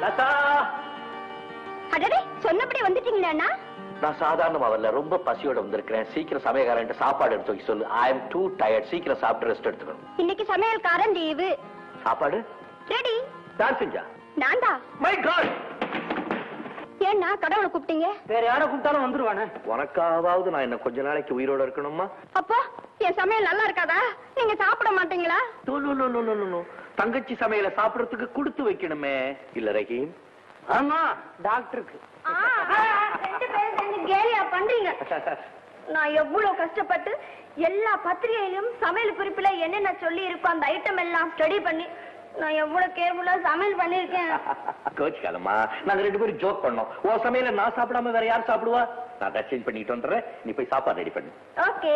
அடடே, சொன்னபடி வந்துட்டீங்களா அண்ணா? நான் சாதாரணமா வரல, ரொம்ப பசியோட வந்திருக்கிறேன். சீக்கிரம் சமையல்காரன் சாப்பாடு எடுத்து வைக்க சொல்லு. I am too tired. சீக்கிரம் சாப்பிட்டு ரெஸ்ட் எடுத்துக்கணும். இன்னைக்கு சமையல்காரன் லீவு. சாப்பாடு ரெடி. யார் செஞ்சா? நான்தா. My God! ஏன்னா கடவுளை கூப்பிட்டீங்க? வேற யாரை கூப்பிட்டாலும் வந்துருவானே. உனக்காவது நான் என்ன கொஞ்ச நாளைக்கு உயிரோட இருக்கணுமா? அப்போ என் சமையல் நல்லா இருக்காதா? நீங்க சாப்பிட மாட்டீங்களா? தங்கச்சி சமையல சாப்பிடறதுக்கு கொடுத்து வைக்கணுமே. இல்ல ரஹீம்? ஆமா, டாக்டருக்கு. ரெண்டு பேரும் சேர்ந்து கேலியா பண்றீங்க. நான் எவ்வளவு கஷ்டப்பட்டு எல்லா பத்திரிகையிலும் சமையல் குறிப்புல என்னென்ன சொல்லி இருக்கோ அந்த ஐட்டம் எல்லாம் ஸ்டடி பண்ணி நான் எவ்வளவு கேர்ஃபுல்லா சமையல் பண்ணிருக்கேன். கோச்சுக்காலமா, நாங்க ரெண்டு பேரும் ஜோக் பண்ணோம். உன் சமையல நான் சாப்பிடாம வேற யார் சாப்பிடுவா? நான் ட்ரெஸ் சேஞ்ச் பண்ணிட்டு வந்துடுறேன். நீ போய் சாப்பாடு ரெடி பண்ணு. ஓகே.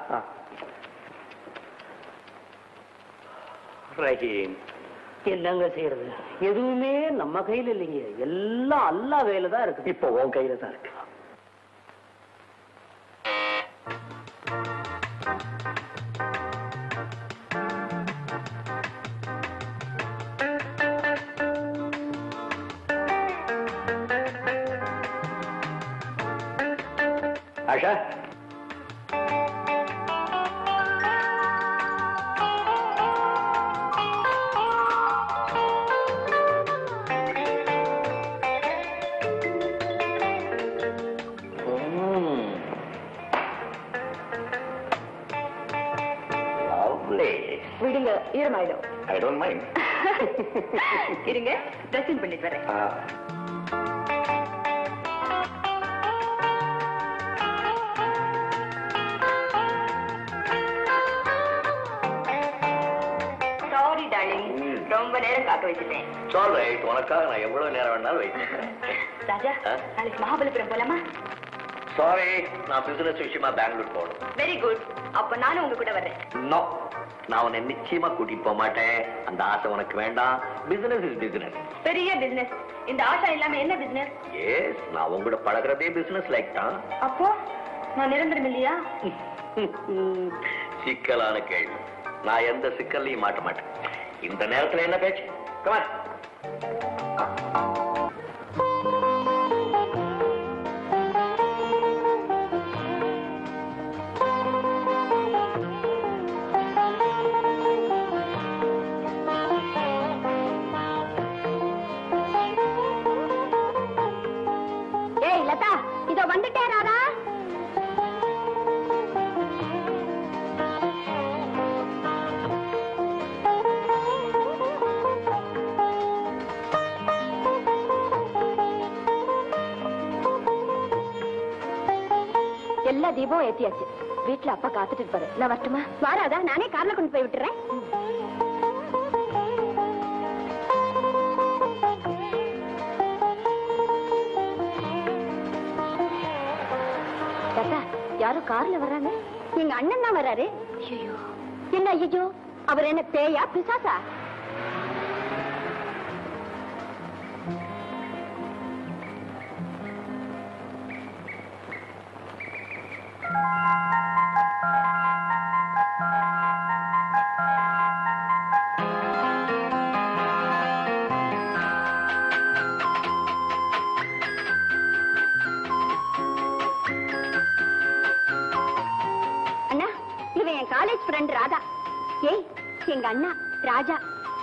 ரஹீம், என்னங்க செய்யறது? எதுவுமே நம்ம கையில இல்லைங்க, எல்லாம் அல்லா கையில தான் இருக்கு. இப்போ உன் கையில தான் இருக்கு. ஆஷா, விடுங்க, ஈரமாயிடும். I don't mind. இருங்க, ட்ரெஸ்ஸிங் பண்ணிட்டு வரேன். சாரி டார்லிங், ரொம்ப நேரம் காக்க வச்சுட்டேன். உனக்காக நான் எவ்வளவு நேரம் வேணாலும் வைக்கிறேன். ராஜா, நாளைக்கு மகாபலிபுரம் போலாமா? சாரி, நான் பிசினஸ் விஷயமா பெங்களூர் போகணும். Very good. அப்ப நானும் உங்க கூட வர்றேன். நோ, நான் உன்னை நிச்சயமா கூட்டிட்டு போக மாட்டேன். அந்த ஆசை உனக்கு வேண்டாம். Business is business. பெரிய பிசினஸ். இந்த ஆஷா இல்லாம என்ன பிசினஸ்? எஸ், நான் உங்க கூட பழகுறதே பிசினஸ் லைக் தான். அப்போ நான் நிரந்தரம் இல்லையா? சிக்கலான கேள்வி. நான் எந்த சிக்கல்லையும் மாட்ட மாட்டேன். இந்த நேரத்துல என்ன பேச்சு? Come on. இதோ வந்துட்டேன் ராதா. எல்லா தீபம் ஏத்தியாச்சு. வீட்டுல அப்பா காத்துட்டு இருப்பாரு. நான் வரட்டுமா? வாராதா, நானே கார்ல கொண்டு போய் விட்டுறேன். யாரும் கார்ல வர்றாங்க. எங்க அண்ணன் தான் வர்றாரு. ஐயோ, என்ன ஐயோ? அவர் என்ன பேயா பிசாசா? College friend Radha. ஏய், எங்க அண்ணா ராஜா.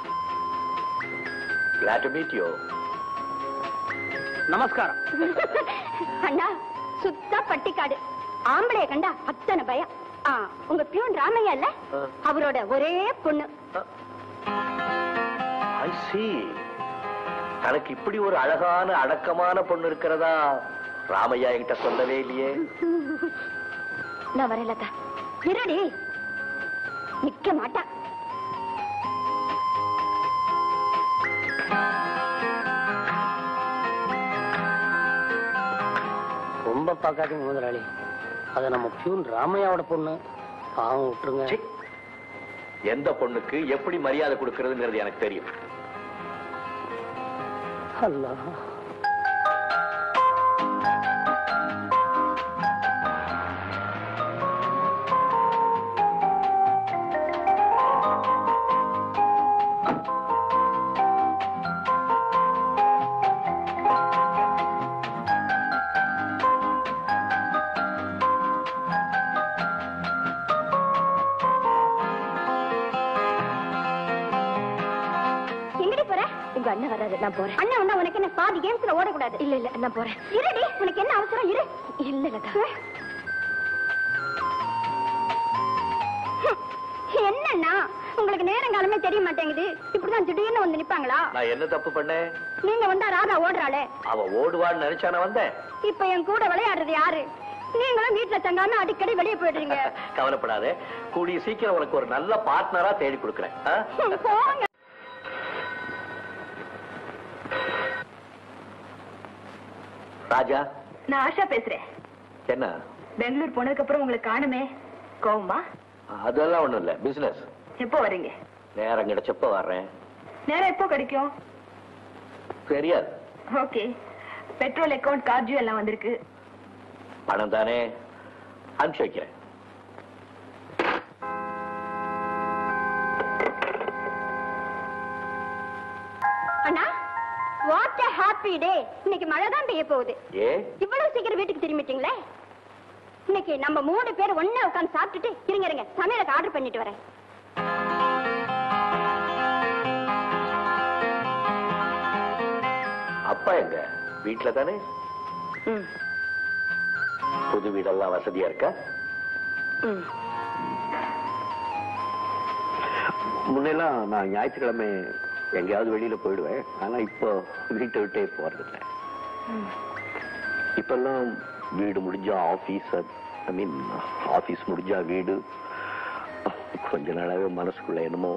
Glad to meet you. நமஸ்காரம். அண்ணா, சுத்தா பட்டிக்காடு. ஆம்பளைய கண்டா அத்தனை பயம். உங்க பியூன் ராமையா இல்ல, அவரோட ஒரே பொண்ணு. I see. தனக்கு இப்படி ஒரு அழகான அடக்கமான பொண்ணு இருக்கிறதா ராமையா என்கிட்ட சொல்லவே இல்லையே. நான் வரேன் லதா. இருடி, நிக்க மாட்டா. ரொம்ப பாக்காதீங்க முதலாளி, அது நம்ம பியூன் ராமையாவோட பொண்ணு. பாவம் விட்டுருங்க. எந்த பொண்ணுக்கு எப்படி மரியாதை கொடுக்கறதுங்கிறது எனக்கு தெரியும். அல்லா, அண்ணன் வராது, நான் போறேன். அண்ணன் வந்தா உனக்கு என்ன பாதி கேம்ஸ்ல ஓடக்கூடாது? இல்ல இல்ல, நான் போறேன். இருடி, உனக்கு என்ன அவசரம்? இரு. இல்ல லதா. என்னன்னா உங்களுக்கு நேரங்காலமே தெரிய மாட்டேங்குது. இப்படிதான் திடீர்னு வந்து நிப்பாங்களா? நான் என்ன தப்பு பண்ணேன்? நீங்க வந்தா ராதா ஓடுறாளே. அவ ஓடுவான்னு நினைச்சான வந்தேன். இப்ப என் கூட விளையாடுறது யாரு? நீங்களும் வீட்டுல தங்காம அடிக்கடி வெளியே போயிடுறீங்க. கவலைப்படாதே, கூடிய சீக்கிரம் உனக்கு ஒரு நல்ல பார்ட்னரா தேடி கொடுக்குறேன். போங்க. ராஜா, நான் ஆஷா பேசுறேன். என்ன பெங்களூர் போனதுக்கு அப்புறம் உங்களுக்கு காணுமே, கோவமா? அதெல்லாம் ஒண்ணும் இல்ல, பிசினஸ். எப்போ வரீங்க? நேரம் கிடைச்சப்ப வர்றேன். நேரம் எப்போ கிடைக்கும்? தெரியாது. ஓகே. பெட்ரோல் அக்கவுண்ட் கார்டு எல்லாம் வந்திருக்கு. பணம் தானே, அனுப்பிச்சு வைக்கிறேன். அண்ணா, வாட் a happy day. இன்னைக்கு மழை தான் பெய்ய போகுது. ஏ, இவ்வளவு சீக்கிரம் வீட்டுக்கு திரும்பிட்டீங்களே? இன்னைக்கு நம்ம 3 பேர் ஒண்ணா உட்கார்ந்து சாப்பிட்டுட்டு இருங்க சமையலுக்கு ஆர்டர் பண்ணிட்டு வரேன். அப்பா எங்க? வீட்டுல தானே? புது வீடெல்லாம் வசதியா இருக்கா? முன்னெல்லாம் நான் ஞாயிற்றுக்கிழமை எங்கேயாவது வெளியில போயிடுவேன். ஆனா இப்போ வீட்டை விட்டே போறதில்லை. இப்பெல்லாம் வீடு முடிஞ்சா ஆபீஸ், ஆபீஸ் முடிஞ்சா வீடு. கொஞ்ச நாளாவே மனசுக்குள்ள என்னமோ.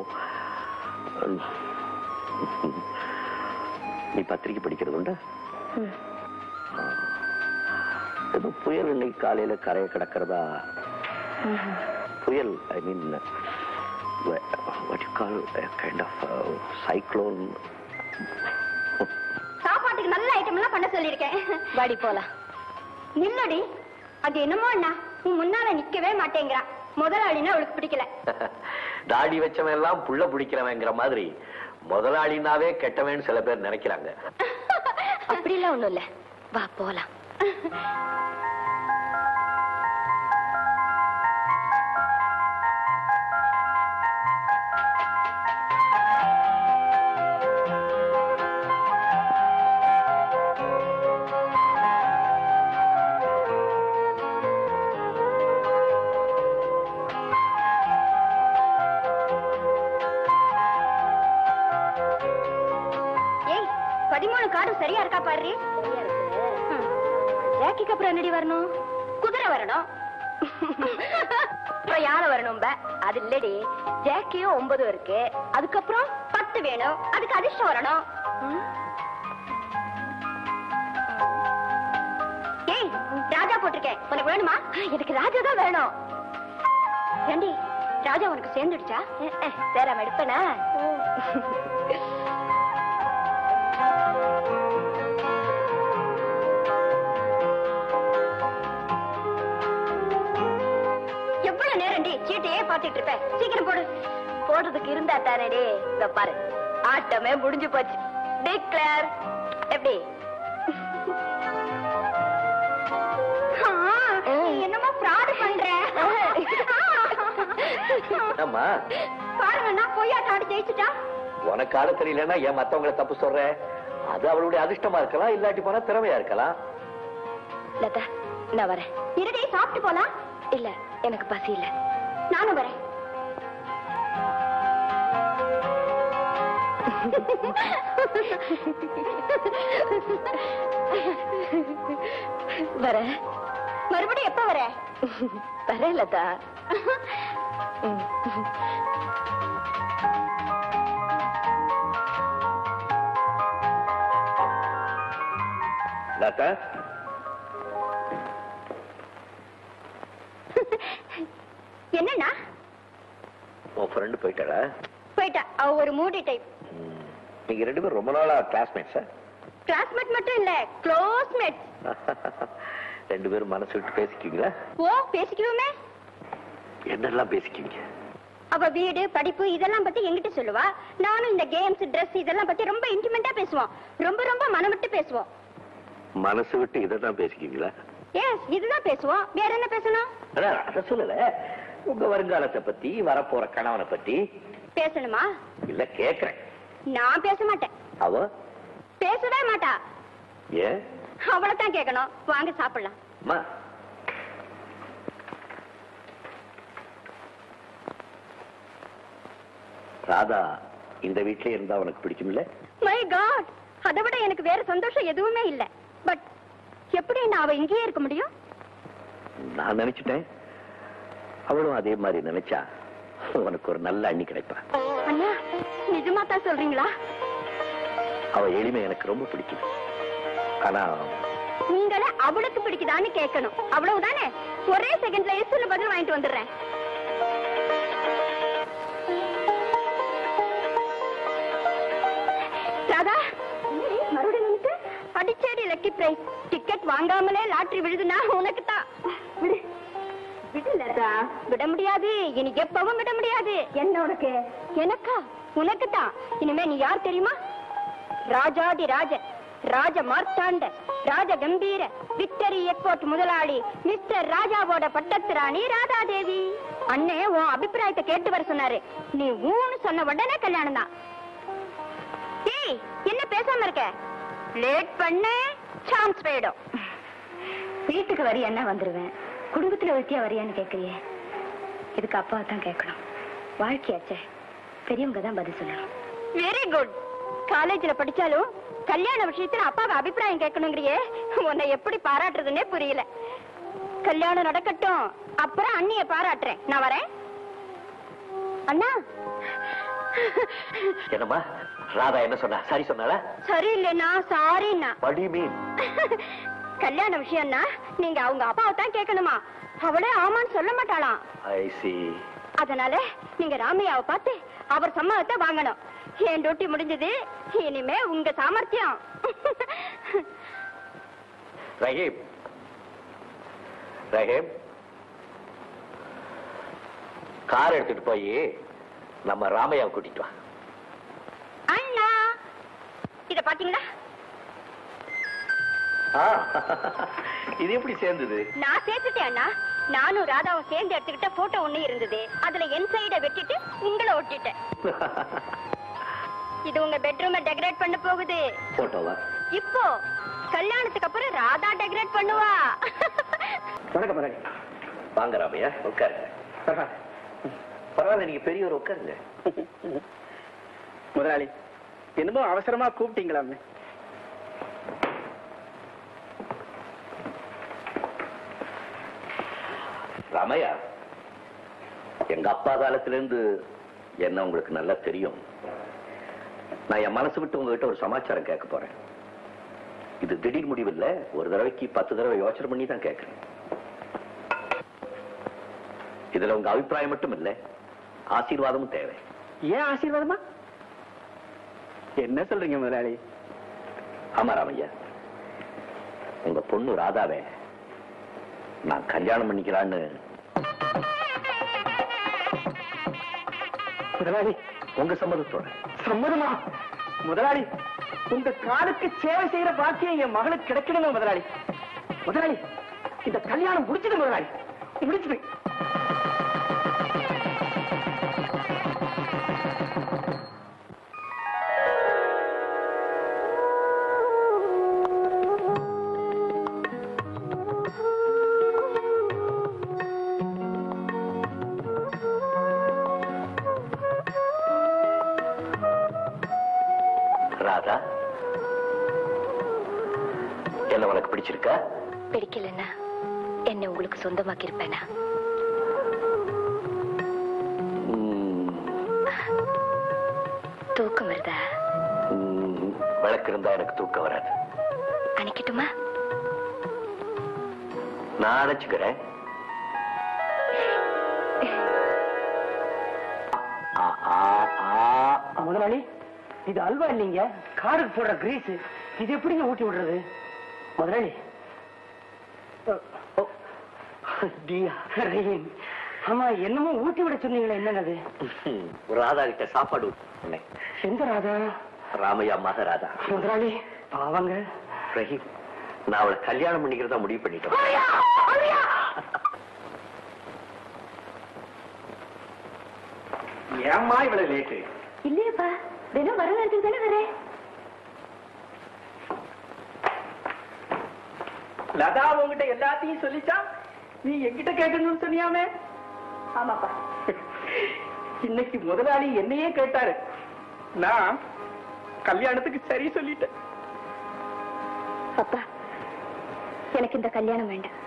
நீ பத்திரிக்கை படிக்கிறது உண்டா? ஏதோ புயல் இன்னைக்கு காலையில கரையை கிடக்கிறதா. புயல், ஐ மீன் what you call a kind of cyclone. சாப்பாட்டுக்கு நல்ல ஐட்டம் எல்லாம் பண்ண சொல்லிருக்கேன். வாடி போலாம். நில்லடி, அது என்னமோ அண்ணா உன் முன்னால நிக்கவே மாட்டேங்கிறா. முதலாளினா அவளுக்கு பிடிக்கல. தாடி வச்சவன் எல்லாம் புள்ள பிடிக்கிறவங்கிற மாதிரி முதலாளினாவே கெட்டவன் சில பேர் நினைக்கிறாங்க. அப்படிலாம் ஒண்ணும் இல்ல, வா போலாம். சரியா இருக்கா பாரு. ஜாக்கிக்கு அப்புறம் என்னடி வரணும்? குதிரை வரணும். அப்புறம் யானை வரணும். அது இல்லடி, ஜாக்கியும் 9 இருக்கு. அதுக்கப்புறம் 10 வேணும். அதுக்கு அதிர்ஷ்டம் வரணும். ஏய், ராஜா போட்டிருக்கேன், உனக்கு வேணுமா? எனக்கு ராஜா தான் வேணும். ஏண்டி, ராஜா உனக்கு சேர்ந்துடுச்சா? சேராம எடுப்பனா? சீட்டையே பாத்துட்டு இருப்பேன். சீக்கிரம் போடு. போடுறதுக்கு இருந்தா தானே. இத பாரு, ஆட்டமே முடிஞ்சு போச்சு. டிக்ளேர். எப்படி? என்னமா ஃப்ராட் பண்ற? பாருங்க, நான் பொய்யாட்ட ஆடி ஜெயிச்சுட்டா. உனக்கு ஆட தெரியலன்னா ஏன் மத்தவங்களை தப்பு சொல்ற? அது அவளுடைய அதிர்ஷ்டமா இருக்கலாம், இல்லாட்டி போனா திறமையா இருக்கலாம். லதா, நான் வரேன். இருடி, சாப்பிட்டு போலாம். இல்ல, எனக்கு பசி இல்ல. நானும் வரேன். வர மறுபடியும் எப்ப வர? வரேன் லதா. லதா, என்னன்னா? உன் ஃப்ரெண்டு போயிட்டாளா? போயிட்டா. அவ ஒரு மூடி டைப். நீங்க 2 பேரும் ரொம்ப நாளா கிளாஸ்மேட்ஸா? கிளாஸ்மேட் மட்டும் இல்ல, க்ளோஸ்மேட். 2 பேரும் மனசு விட்டு பேசிக்குவீங்களா? ஓ, பேசிக்குவோமே. என்னெல்லாம் பேசிக்குவீங்க? அவ வீடு, படிப்பு இதெல்லாம் பத்தி என்கிட்ட சொல்லுவா. நானும் இந்த கேம்ஸ், ட்ரெஸ் இதெல்லாம் பத்தி ரொம்ப இன்டிமெண்டா பேசுவோம். ரொம்ப ரொம்ப மனம் விட்டு பேசுவோம். மனசு விட்டு இதெல்லாம் பேசிக்குவீங்களா? எஸ், இதுதான் பேசுவோம். வேற என்ன பேசணும்? அத சொல்லல, உங்க வருங்காலத்தை பத்தி, வரப்போற கணவனை பத்தி பேசணுமா? இல்ல கேக்குறேன். நான் பேச மாட்டேன். அவ பேசவே மாட்டா. ஏன்? அவளைத்தான் கேட்கணும். வாங்க சாப்பிடலாம். ராதா இந்த வீட்லயே இருந்தா உனக்கு பிடிக்கும்ல? மை காட், அதை விட எனக்கு வேற சந்தோஷம் எதுவுமே இல்ல. பட் எப்படி நான் அவ இங்கேயே இருக்க முடியும்? நான் நினைச்சிட்டேன் அவளும் அதே மாதிரி நினைச்சா உனக்கு ஒரு நல்ல அண்ணி கிடைப்பா. அண்ணா, நிஜமா தான் சொல்றீங்களா? அவ எளிமை எனக்கு ரொம்ப பிடிக்குது. ஆனா உங்களை அவளுக்கு பிடிக்குதான்னு கேட்கணும், அவ்வளவுதானே? ஒரே செகண்ட்ல எஸ்ல பதில் வாங்கிட்டு வந்துடுறேன். ராதா, மறுபடியும் அடிச்சேடி லக்கி பிரைஸ். டிக்கெட் வாங்காமலே லாட்டரி விழுதுனா உனக்கு தான். விடு விடுலதா. விட முடியாது, இனி எப்பவும் விட முடியாது. என்ன உனக்கு? எனக்கா? உனக்கு தான். இனிமே நீ யார் தெரியுமா? ராஜாதி ராஜ, ராஜ மார்த்தாண்ட, ராஜ கம்பீர, விக்டரி எக்ஸ்போர்ட் முதலாளி மிஸ்டர் ராஜாவோட பட்டத்து ராணி ராதாதேவி. அண்ணே உன் அபிப்பிராயத்தை கேட்டு வர சொன்னாரு. நீ ஊன்னு சொன்ன உடனே கல்யாணம் தான். ஏய், என்ன பேசாம இருக்க? லேட் பண்ண சான்ஸ் போயிடும். வீட்டுக்கு வரியா என்ன வந்துருவேன். குடும்பத்துல ஒருத்தியா வரியான்னு கேட்கறியே, இதுக்கு அப்பாவை தான் கேட்கணும். வாழ்க்கையாச்சே, பெரியவங்க தான் பதில் சொல்லணும். Very good. காலேஜ்ல படிச்சாலும் கல்யாண விஷயத்துல அப்பாவை அபிப்பிராயம் கேட்கணுங்கிறியே, உன்னை எப்படி பாராட்டுறதுன்னே புரியல. கல்யாணம் நடக்கட்டும், அப்புறம் அண்ணிய பாராட்டுறேன். நான் வரேன். அண்ணா. என்னம்மா ராதா என்ன சொன்னா? சரி சொன்னாளா? சரி இல்லைன்னா சாரிண்ணா. What do you mean? கல்யாண விஷயம்னா நீங்க அவங்க அப்பாவை தான் கேட்கணுமா? அவளே ஆமான்னு சொல்ல மாட்டாளாம். I see. அதனால நீங்க ராமையாவை பார்த்து அவர் சம்மதத்தை வாங்கணும். என் டியூட்டி முடிஞ்சது, இனிமே உங்க சாமர்த்தியம். ரஹீம், ரஹீம், கார் எடுத்துட்டு போய் நம்ம ராமையாவை கூட்டிட்டு வா. அண்ணா, இத பாத்தீங்களா? இது எப்படி சேர்ந்தது? நான் சேர்த்துட்டேன் அண்ணா. நானும் ராதாவும் சேர்ந்து எடுத்துக்கிட்ட போட்டோ ஒண்ணு இருந்தது. அதுல என் சைட வெட்டிட்டு உங்களை ஒட்டிட்டேன். இது உங்க பெட்ரூமை டெக்கரேட் பண்ண போகுது. போட்டோவா? இப்போ கல்யாணத்துக்கு அப்புறம் ராதா டெக்கரேட் பண்ணுவா. வாங்க ராமையா, உட்காருங்க. பரவாயில்ல, நீங்க பெரியவர், உட்காருங்க. முதலாளி, என்னமோ அவசரமா கூப்பிட்டீங்களாமே. ராமையா, எங்க அப்பா காலத்திலிருந்து என்ன உங்களுக்கு நல்லா தெரியும். நான் என் மனசு விட்டு உங்ககிட்ட ஒரு சமாச்சாரம் கேட்க போறேன். இது திடீர் முடிவு இல்ல, ஒரு தடவைக்கு 10 தடவை யோசனை பண்ணி தான் கேட்கிறேன். இதுல உங்க அபிப்பிராயம் மட்டும் இல்ல, ஆசீர்வாதமும் தேவை. ஏன் ஆசீர்வாதமா? என்ன சொல்றீங்க முதலாளி? ஆமா ராமையா, உங்க பொண்ணு ராதாவே நான் கல்யாணம் பண்ணிக்கிறான்னு. முதலாளி, உங்க சம்மதத்தோட? சம்மதமா? முதலாளி, உங்க காலுக்கு சேவை செய்யற பாக்கியம் என் மகளுக்கு கிடைக்கணுமா முதலாளி? முதலாளி, இந்த கல்யாணம் முடிச்சது முதலாளி, முடிச்சது. ராதா, என்ன உனக்கு பிடிச்சிருக்கா? பிடிக்கலன்னா என்ன உங்களுக்கு சொந்தமாக்கி இருப்பேனா? தூக்கம் வருதா? விளக்கு இருந்தா எனக்கு தூக்கம் வராது. அணைக்கட்டுமா? நான் அணைச்சுக்கிறேன். முதலாளி, இது அல்வா இல்லைங்க, காருக்கு போடுற கிரீஸ். இது எப்படிங்க ஊட்டி விடுறது? முதலாளி, ஆமா, என்னமோ ஊட்டி விட சொன்னீங்களே, என்னது? ராதா கிட்ட சாப்பாடு ஊட்டினேன். எந்த ராதா? ராமையா மக ராதா. முதலாளி பாவங்க. ரஹீம், நான் அவளை கல்யாணம் பண்ணிக்கிறதா முடிவு பண்ணிட்டேன். ஏம்மா இவ்வளவு லேட்டு? இல்லையப்பா, தினம் வர நேரத்துக்கு தானே வரேன். லதா உங்ககிட்ட எல்லாத்தையும் சொல்லிச்சா? நீ என்கிட்ட கேட்கணும்னு சொன்னியாமே? ஆமாப்பா. இன்னைக்கு முதலாளி என்னையே கேட்டாரு. நான் கல்யாணத்துக்கு சரி சொல்லிட்டேன். அப்பா, எனக்கு இந்த கல்யாணம் வேண்டாம்.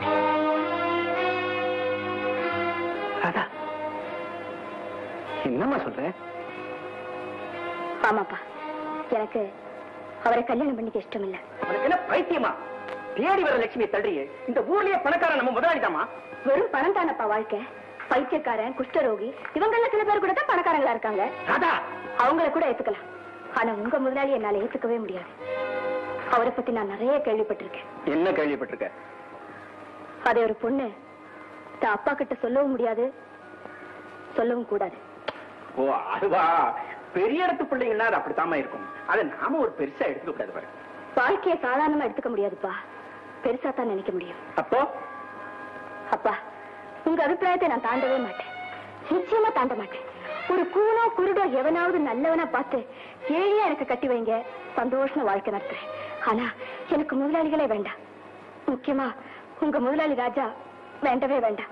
லதா, என்னம்மா சொல்ற? ஆமாப்பா, எனக்கு அவரை கல்யாணம் பண்ணிக்க இஷ்டம் இல்ல. உனக்கு என்ன பைத்தியமா? தேடி வர லட்சுமியை தள்ளியே. இந்த ஊர்லயே பணக்காரன் நம்ம முதலாளி தாமா. வெறும் பணம் தானப்பா வாழ்க்கை. பைத்தியக்காரன், குஷ்டரோகி, இவங்கள சில பேர் கூட தான் பணக்காரங்களா இருக்காங்க. ராதா, அவங்கள கூட ஏத்துக்கலாம். ஆனா உங்க முதலாளி என்னால ஏத்துக்கவே முடியாது. அவரை பத்தி நான் நிறைய கேள்விப்பட்டிருக்கேன். என்ன கேள்விப்பட்டிருக்க? அதே ஒரு பொண்ணு தான் அப்பா கிட்ட சொல்லவும் முடியாது, சொல்லவும் கூடாது. ஓ அதுவா? பெரிய இடத்து பிள்ளைங்கன்னா அது அப்படித்தாமா இருக்கும். அதை நாம ஒரு பெருசா எடுத்துக்க கூடாது பாரு. வாழ்க்கையை சாதாரணமா எடுத்துக்க முடியாதுப்பா, பெருசா தான் நினைக்க முடியும். அப்போ அப்பா, உங்க அபிப்பிராயத்தை நான் தாண்டவே மாட்டேன். நிச்சயமா தாண்ட மாட்டேன். ஒரு கூனோ குருடோ எவனாவது நல்லவனா பார்த்து ஏழியா எனக்கு கட்டி வைங்க, சந்தோஷமா வாழ்க்கை நடத்துறேன். ஆனா எனக்கு முதலாளிகளே வேண்டாம். முக்கியமா உங்க முதலாளி ராஜா வேண்டவே வேண்டாம்.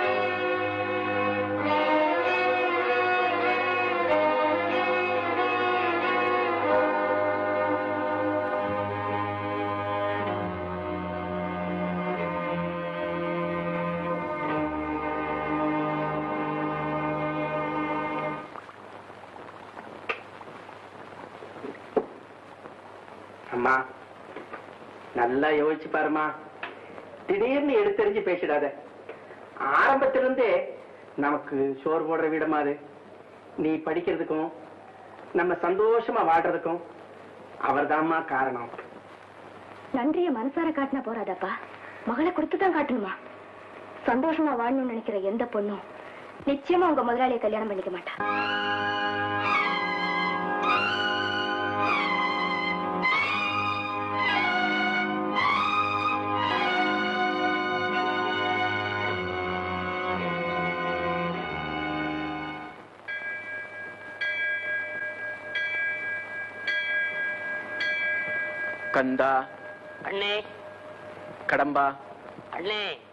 அம்மா, நல்லா யோசிச்சு பாருமா. திடீர்னு எடுத்தறிஞ்சு பேசிடாத. ஆரம்பத்திலிருந்தே நமக்கு சோறு போடுற வீடமா அது. நீ படிக்கிறதுக்கும் நம்ம சந்தோஷமா வாழ்றதுக்கும் அவர்தாம்மா காரணம். நன்றிய மனசார காட்டினா போறாதாப்பா, மகளை கொடுத்துதான் காட்டணுமா? சந்தோஷமா வாழணும்னு நினைக்கிற எந்த பொண்ணும் நிச்சயமா உங்க முதலாளியை கல்யாணம் பண்ணிக்க மாட்டா. கந்தா அண்ணே, கடம்பா அண்ணே.